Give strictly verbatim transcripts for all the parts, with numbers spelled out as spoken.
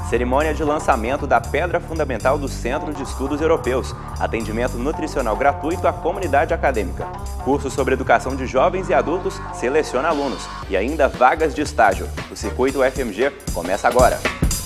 Cerimônia de lançamento da Pedra Fundamental do Centro de Estudos Europeus. Atendimento nutricional gratuito à comunidade acadêmica. Curso sobre educação de jovens e adultos seleciona alunos. E ainda vagas de estágio. O Circuito U F M G começa agora.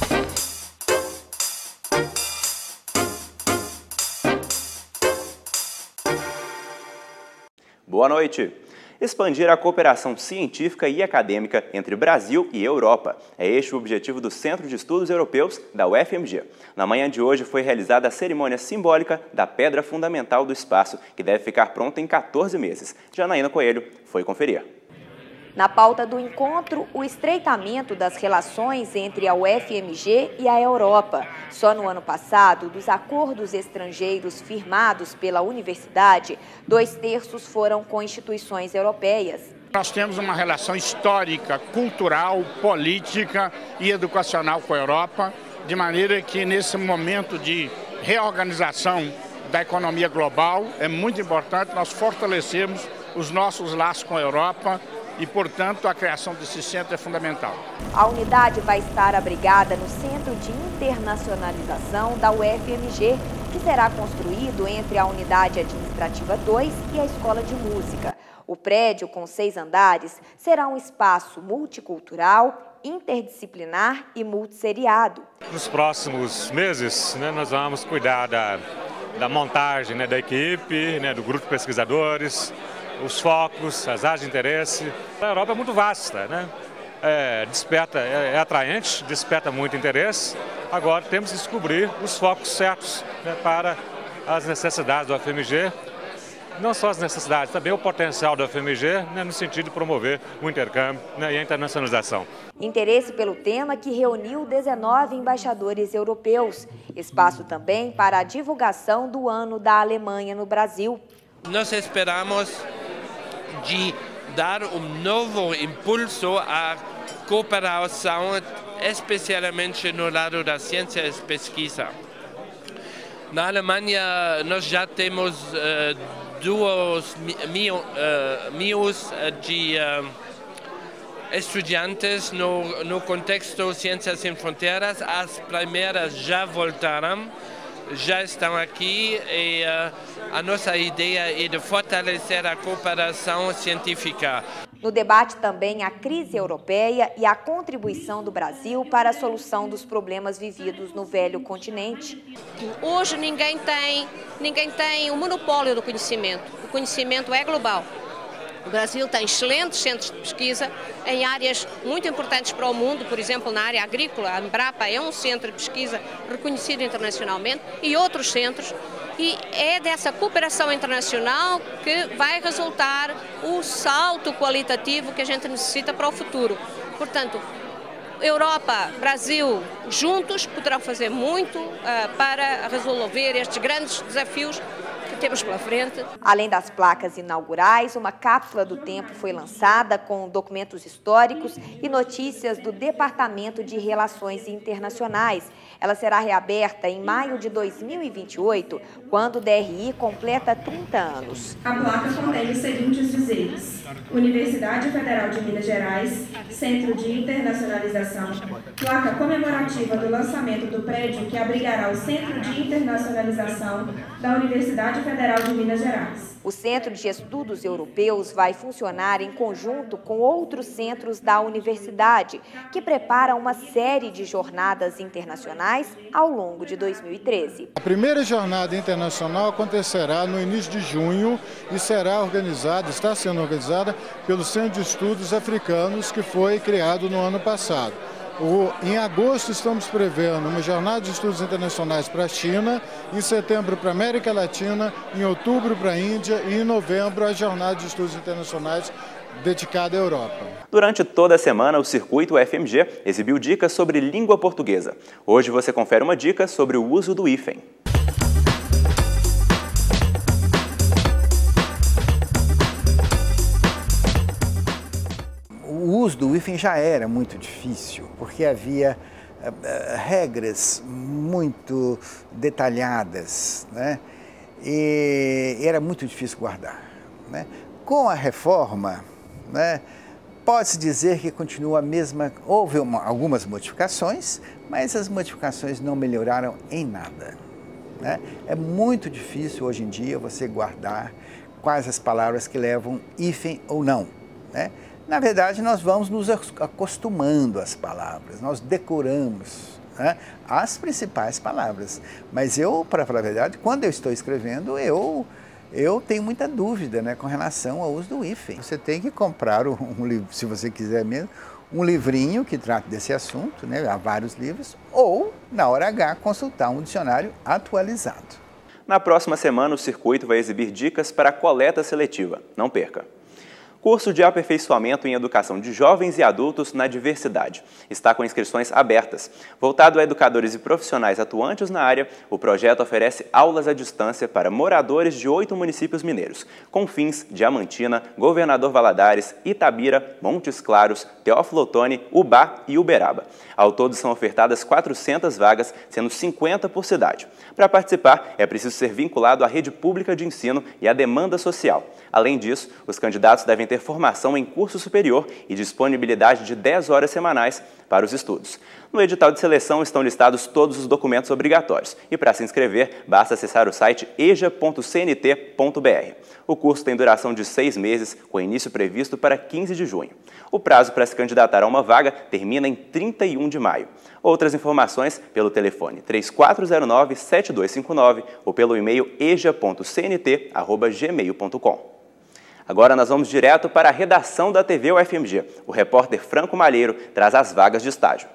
Boa noite! Expandir a cooperação científica e acadêmica entre Brasil e Europa. É este o objetivo do Centro de Estudos Europeus da U F M G. Na manhã de hoje foi realizada a cerimônia simbólica da Pedra Fundamental do Espaço, que deve ficar pronta em quatorze meses. Janaína Coelho foi conferir. Na pauta do encontro, o estreitamento das relações entre a U F M G e a Europa. Só no ano passado, dos acordos estrangeiros firmados pela universidade, dois terços foram com instituições europeias. Nós temos uma relação histórica, cultural, política e educacional com a Europa, de maneira que nesse momento de reorganização da economia global, é muito importante nós fortalecermos os nossos laços com a Europa, e, portanto, a criação desse centro é fundamental. A unidade vai estar abrigada no Centro de Internacionalização da U F M G, que será construído entre a Unidade Administrativa dois e a Escola de Música. O prédio, com seis andares, será um espaço multicultural, interdisciplinar e multisseriado. Nos próximos meses, né, nós vamos cuidar da, da montagem, né, da equipe, né, do grupo de pesquisadores, os focos, as áreas de interesse. A Europa é muito vasta, né? É, desperta, é, é atraente, desperta muito interesse. Agora temos que descobrir os focos certos, né, para as necessidades do U F M G. Não só as necessidades, também o potencial do U F M G, né, no sentido de promover o intercâmbio, né, e a internacionalização. Interesse pelo tema que reuniu dezenove embaixadores europeus. Espaço também para a divulgação do ano da Alemanha no Brasil. Nós esperamos de dar um novo impulso à cooperação, especialmente no lado da ciência e pesquisa. Na Alemanha, nós já temos uh, duas mil, uh, mil de uh, estudantes no, no contexto Ciências Sem Fronteiras. As primeiras já voltaram, já estão aqui e uh, a nossa ideia é de fortalecer a cooperação científica. No debate também a crise europeia e a contribuição do Brasil para a solução dos problemas vividos no velho continente. Hoje ninguém tem, ninguém tem o monopólio do conhecimento. O conhecimento é global. O Brasil tem excelentes centros de pesquisa em áreas muito importantes para o mundo, por exemplo, na área agrícola. A Embrapa é um centro de pesquisa reconhecido internacionalmente e outros centros. E é dessa cooperação internacional que vai resultar o salto qualitativo que a gente necessita para o futuro. Portanto, Europa, Brasil, juntos poderão fazer muito uh, para resolver estes grandes desafios que temos pela frente. Além das placas inaugurais, uma cápsula do tempo foi lançada com documentos históricos e notícias do Departamento de Relações Internacionais. Ela será reaberta em maio de dois mil e vinte e oito, quando o D R I completa trinta anos. A placa contém os seguintes dizeres: Universidade Federal de Minas Gerais, Centro de Internacionalização, placa comemorativa do lançamento do prédio que abrigará o Centro de Internacionalização da Universidade Federal de Minas Gerais. O Centro de Estudos Europeus vai funcionar em conjunto com outros centros da universidade, que preparam uma série de jornadas internacionais ao longo de dois mil e treze. A primeira jornada internacional acontecerá no início de junho e será organizada, está sendo organizada pelo Centro de Estudos Africanos, que foi criado no ano passado. O, em agosto estamos prevendo uma jornada de estudos internacionais para a China, em setembro para a América Latina, em outubro para a Índia e em novembro a jornada de estudos internacionais dedicada à Europa. Durante toda a semana, o Circuito U F M G exibiu dicas sobre língua portuguesa. Hoje você confere uma dica sobre o uso do hífen. O uso do hífen já era muito difícil, porque havia uh, uh, regras muito detalhadas, né? E era muito difícil guardar, né? Com a reforma, né, pode-se dizer que continua a mesma, houve uma, algumas modificações, mas as modificações não melhoraram em nada, né? É muito difícil hoje em dia você guardar quais as palavras que levam hífen ou não, né? Na verdade, nós vamos nos acostumando às palavras, nós decoramos, né, as principais palavras. Mas eu, para falar a verdade, quando eu estou escrevendo, eu, eu tenho muita dúvida, né, com relação ao uso do hífen. Você tem que comprar, um, um, se você quiser mesmo, um livrinho que trata desse assunto, né, há vários livros, ou, na hora H, consultar um dicionário atualizado. Na próxima semana, o circuito vai exibir dicas para a coleta seletiva. Não perca! Curso de aperfeiçoamento em educação de jovens e adultos na diversidade. Está com inscrições abertas. Voltado a educadores e profissionais atuantes na área, o projeto oferece aulas à distância para moradores de oito municípios mineiros: Confins, Diamantina, Governador Valadares, Itabira, Montes Claros, Teófilo Otoni, Ubá e Uberaba. Ao todo são ofertadas quatrocentas vagas, sendo cinquenta por cidade. Para participar, é preciso ser vinculado à rede pública de ensino e à demanda social. Além disso, os candidatos devem ter formação em curso superior e disponibilidade de dez horas semanais para os estudos. No edital de seleção estão listados todos os documentos obrigatórios e, para se inscrever, basta acessar o site eja ponto c n t ponto b r. O curso tem duração de seis meses, com início previsto para quinze de junho. O prazo para se candidatar a uma vaga termina em trinta e um de maio. Outras informações pelo telefone três quatro zero nove, sete dois cinco nove ou pelo e-mail eja ponto c n t arroba gmail ponto com. Agora nós vamos direto para a redação da T V U F M G. O repórter Franco Malheiro traz as vagas de estágio.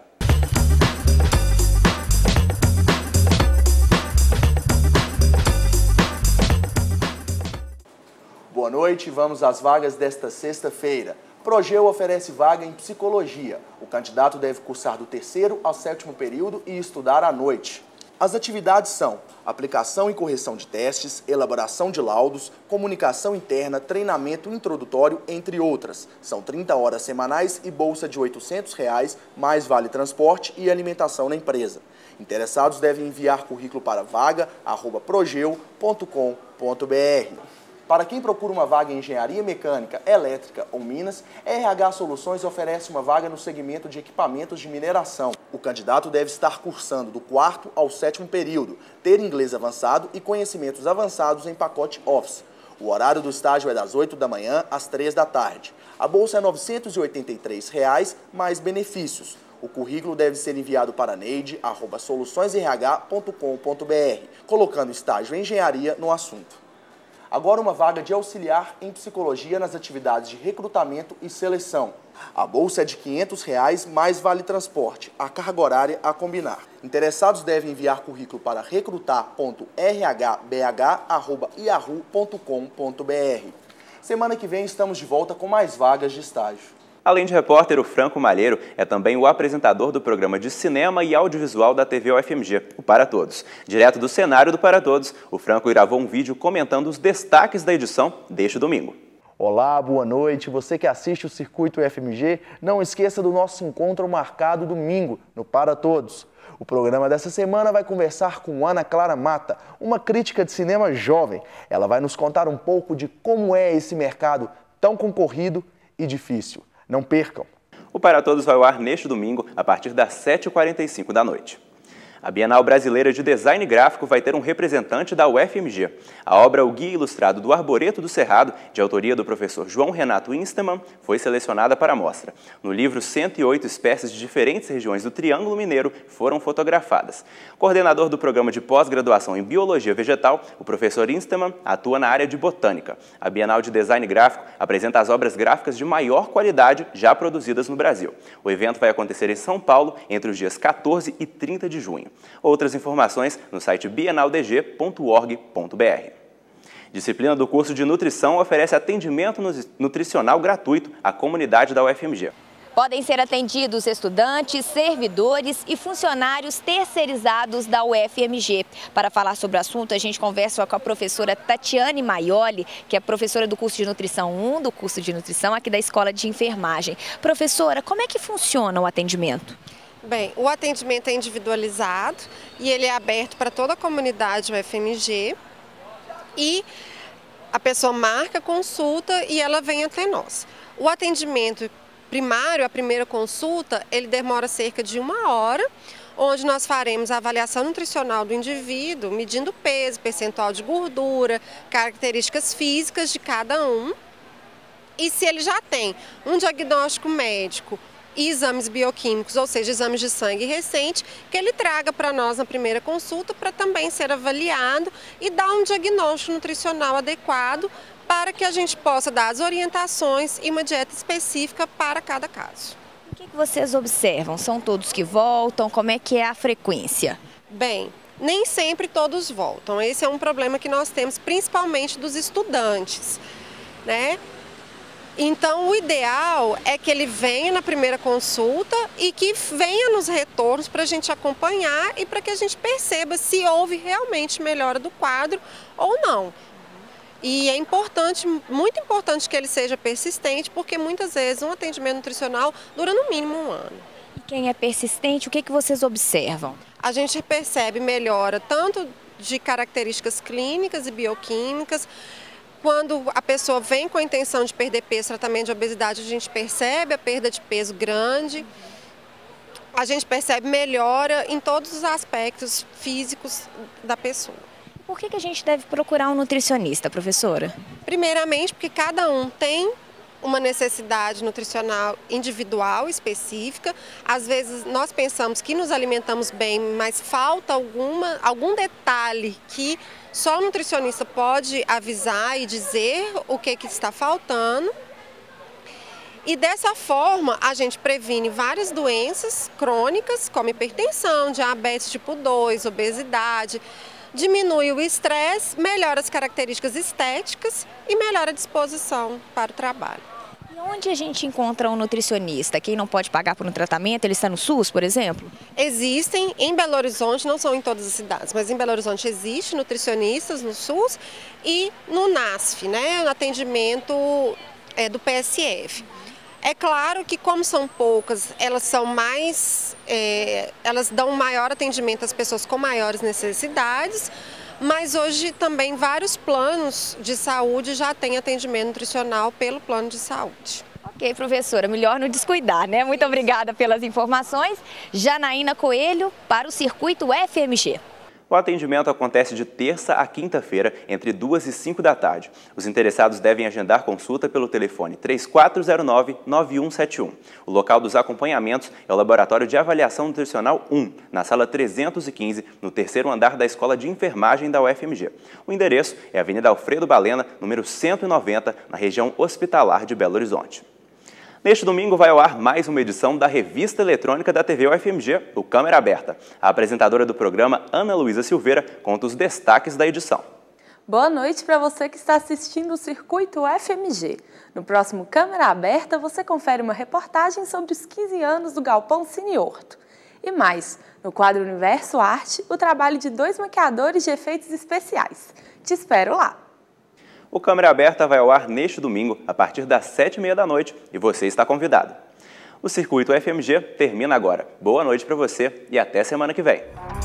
Boa noite, vamos às vagas desta sexta-feira. Progeu oferece vaga em psicologia. O candidato deve cursar do terceiro ao sétimo período e estudar à noite. As atividades são aplicação e correção de testes, elaboração de laudos, comunicação interna, treinamento introdutório, entre outras. São trinta horas semanais e bolsa de oitocentos reais, mais vale transporte e alimentação na empresa. Interessados devem enviar currículo para vaga arroba progeu ponto com ponto b r. Para quem procura uma vaga em engenharia mecânica, elétrica ou minas, R H Soluções oferece uma vaga no segmento de equipamentos de mineração. O candidato deve estar cursando do quarto ao sétimo período, ter inglês avançado e conhecimentos avançados em pacote Office. O horário do estágio é das oito da manhã às três da tarde. A bolsa é novecentos e oitenta e três reais, mais benefícios. O currículo deve ser enviado para neide arroba soluções r h ponto com ponto b r, colocando estágio em engenharia no assunto. Agora uma vaga de auxiliar em psicologia nas atividades de recrutamento e seleção. A bolsa é de quinhentos reais, mais vale transporte, a carga horária a combinar. Interessados devem enviar currículo para recrutar ponto r h b h arroba yahoo ponto com ponto b r. Semana que vem estamos de volta com mais vagas de estágio. Além de repórter, o Franco Malheiro é também o apresentador do programa de cinema e audiovisual da T V U F M G, o Para Todos. Direto do cenário do Para Todos, o Franco gravou um vídeo comentando os destaques da edição deste domingo. Olá, boa noite. Você que assiste o Circuito U F M G, não esqueça do nosso encontro marcado domingo, no Para Todos. O programa dessa semana vai conversar com Ana Clara Mata, uma crítica de cinema jovem. Ela vai nos contar um pouco de como é esse mercado tão concorrido e difícil. Não percam! O Para Todos vai ao ar neste domingo, a partir das sete e quarenta e cinco da noite. A Bienal Brasileira de Design Gráfico vai ter um representante da U F M G. A obra O Guia Ilustrado do Arboreto do Cerrado, de autoria do professor João Renato Instemann, foi selecionada para a mostra. No livro, cento e oito espécies de diferentes regiões do Triângulo Mineiro foram fotografadas. Coordenador do programa de pós-graduação em Biologia Vegetal, o professor Instemann atua na área de botânica. A Bienal de Design Gráfico apresenta as obras gráficas de maior qualidade já produzidas no Brasil. O evento vai acontecer em São Paulo entre os dias quatorze e trinta de junho. Outras informações no site bienal d g ponto org ponto b r. Disciplina do curso de nutrição oferece atendimento nutricional gratuito à comunidade da U F M G. Podem ser atendidos estudantes, servidores e funcionários terceirizados da U F M G. Para falar sobre o assunto, a gente conversa com a professora Tatiane Maioli, que é professora do curso de Nutrição um, do curso de Nutrição aqui da Escola de Enfermagem. Professora, como é que funciona o atendimento? Bem, o atendimento é individualizado e ele é aberto para toda a comunidade U F M G e a pessoa marca, consulta e ela vem até nós. O atendimento primário, a primeira consulta, ele demora cerca de uma hora, onde nós faremos a avaliação nutricional do indivíduo, medindo peso, percentual de gordura, características físicas de cada um. E se ele já tem um diagnóstico médico e exames bioquímicos, ou seja, exames de sangue recente, que ele traga para nós na primeira consulta para também ser avaliado e dar um diagnóstico nutricional adequado para que a gente possa dar as orientações e uma dieta específica para cada caso. O que vocês observam? São todos que voltam? Como é que é a frequência? Bem, nem sempre todos voltam. Esse é um problema que nós temos, principalmente dos estudantes, né? Então, o ideal é que ele venha na primeira consulta e que venha nos retornos para a gente acompanhar e para que a gente perceba se houve realmente melhora do quadro ou não. E é importante, muito importante que ele seja persistente, porque muitas vezes um atendimento nutricional dura no mínimo um ano. E quem é persistente, o que que vocês observam? A gente percebe melhora tanto de características clínicas e bioquímicas. Quando a pessoa vem com a intenção de perder peso, tratamento de obesidade, a gente percebe a perda de peso grande. A gente percebe melhora em todos os aspectos físicos da pessoa. Por que que a gente deve procurar um nutricionista, professora? Primeiramente, porque cada um tem uma necessidade nutricional individual, específica. Às vezes nós pensamos que nos alimentamos bem, mas falta alguma, algum detalhe que só o nutricionista pode avisar e dizer o que, que está faltando. E dessa forma a gente previne várias doenças crônicas, como hipertensão, diabetes tipo dois, obesidade, diminui o estresse, melhora as características estéticas e melhora a disposição para o trabalho. E onde a gente encontra um nutricionista? Quem não pode pagar por um tratamento, ele está no SUS, por exemplo? Existem em Belo Horizonte, não são em todas as cidades, mas em Belo Horizonte existe nutricionistas no SUS e no NASF, né, no atendimento é, do P S F. É claro que, como são poucas, elas são mais, é, elas dão maior atendimento às pessoas com maiores necessidades, mas hoje também vários planos de saúde já têm atendimento nutricional pelo plano de saúde. Ok, professora, melhor não descuidar, né? Muito obrigada pelas informações. Janaína Coelho para o Circuito F M G. O atendimento acontece de terça a quinta-feira, entre duas e cinco da tarde. Os interessados devem agendar consulta pelo telefone três quatro zero nove, nove um sete um. O local dos acompanhamentos é o Laboratório de Avaliação Nutricional um, na sala trezentos e quinze, no terceiro andar da Escola de Enfermagem da U F M G. O endereço é a Avenida Alfredo Balena, número cento e noventa, na região hospitalar de Belo Horizonte. Neste domingo vai ao ar mais uma edição da revista eletrônica da T V U F M G, o Câmera Aberta. A apresentadora do programa, Ana Luísa Silveira, conta os destaques da edição. Boa noite para você que está assistindo o Circuito F M G. No próximo Câmera Aberta, você confere uma reportagem sobre os quinze anos do Galpão Cine Horto. E mais, no quadro Universo Arte, o trabalho de dois maquiadores de efeitos especiais. Te espero lá! O Câmera Aberta vai ao ar neste domingo, a partir das sete e meia da noite, e você está convidado. O Circuito F M G termina agora. Boa noite para você e até semana que vem.